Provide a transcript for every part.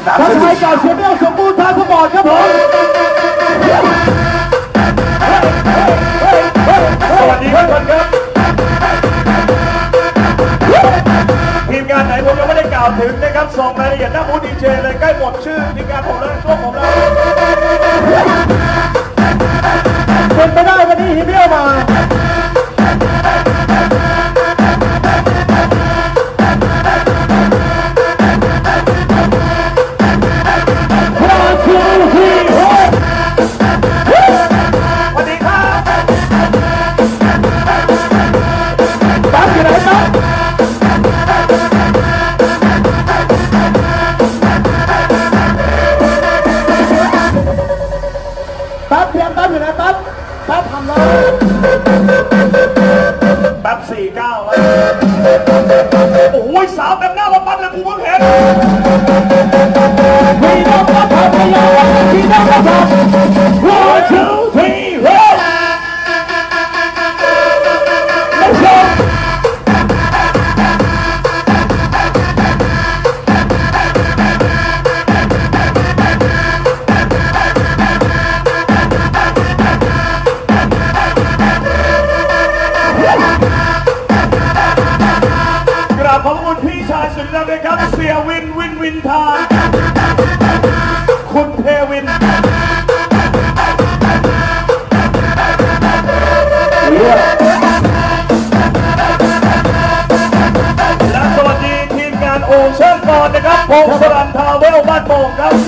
ทักทายกับเชฟเบลสมบูรณ์ทางสปอร์ตครับผมสวัสดีครับทีมงานไหนผมยังไม่ได้กล่าวถึงนะครับส่งรายละเอียดหน้าบูธดีเจเลยใกล้หมดชื่อทีมงานผมแล้วช่วงผมแล้วเป็นไปได้วันนี้ฮิเบลมาแป๊บ49แล้วโอ้ยสาวแบบหน้ามาปั้นเลยกูเพิ่งเห็นพี่น้องมาทำพี่น้องมาทำพี่น้องมาทำ one two three roll ไม่ชอบขอบคุณพี่ชายสุดยอดเลยครับเสียวินทานคุณเทวินและสวัสดีทีมงานโอเชียนก่อนนะครับพงศรันทาเวลบ้านโป่งครับ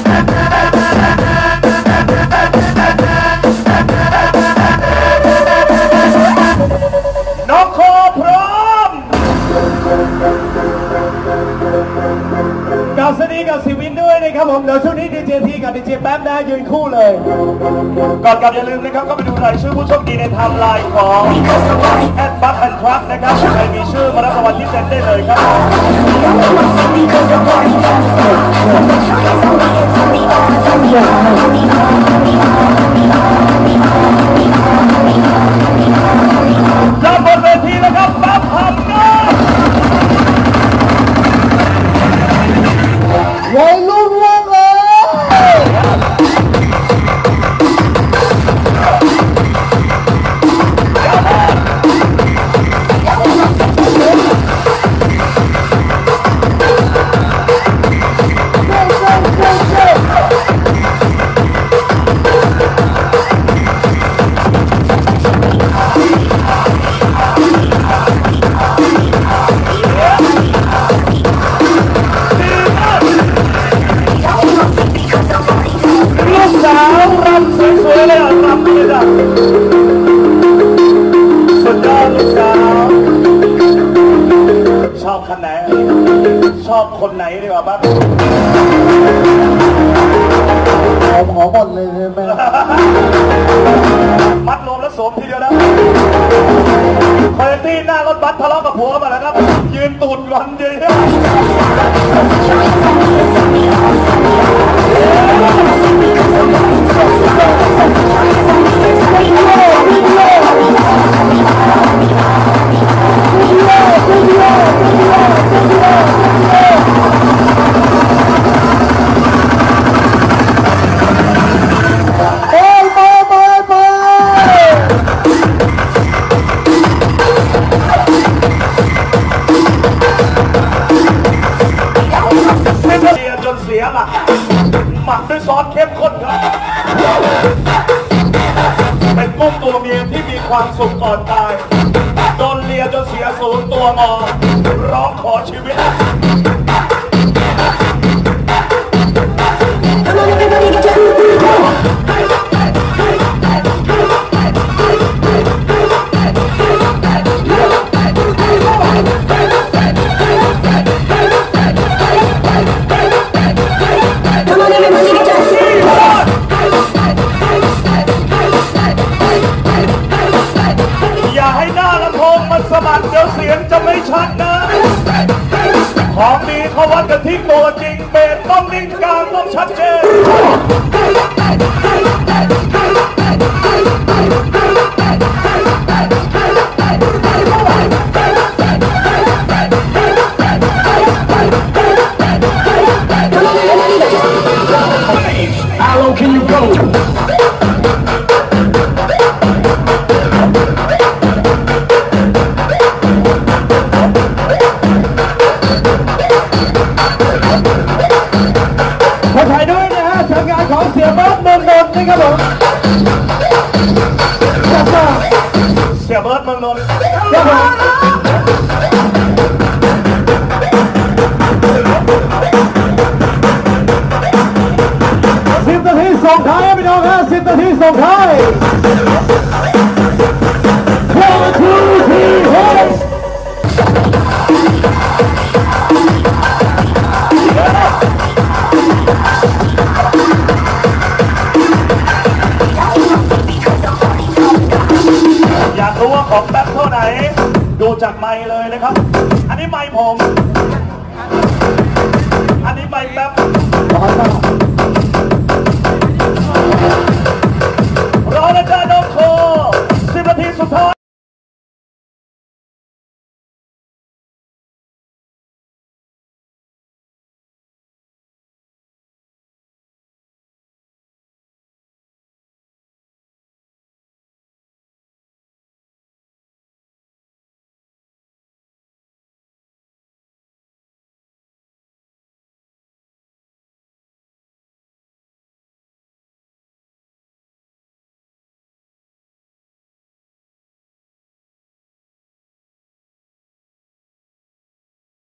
น้องโคพร้อมกับสวัสดีกับสิวินด้วยนะครับผมเดี๋ยวช่วงนี้ดีเจทีกับดีเจแป๊บนะยืนคู่เลยก่อนกลับอย่าลืมนะครับก็ไปดูรายชื่อผู้โชคดีในไทม์ไลน์ของแอดบัคแอนด์ทรัคนะครับใครมีชื่อมารับรางวัลที่เซ็นได้เลยครับรับบนเวทีนะครับแป๊บพัมนะวัยรุ่นว่างเลยชอบคนไหนดีกว่าบ้างขอหมดเลยใช่ไหมมัดรวมแล้วสวมทีเดียวนะคอยตี้หน้ารถบัสทะเลาะกับผัวมาแล้วครับยืนตูดงอนเยอะหมักด้วยซอสเข้มข้นครับเป็นกุ้งตัวเมียที่มีความสุขก่อนตายโดนเลียจนเสียศูนย์ตัวงอร้องขอชีวิตสมัครเดี๋ยวเสียงจะไม่ชัดนะของดีเขาวัดกันที่ตัวจริงเบสต้องนิ่งกลางต้องชัดเจนนาทีส่งท้าย One, two, three, hit! อยากรู้ว่าของแป๊บเท่าไหนดูจากไมค์เลยนะครับอันนี้ไมค์ผมอันนี้ไมค์แป๊บรอนะจ๊ะ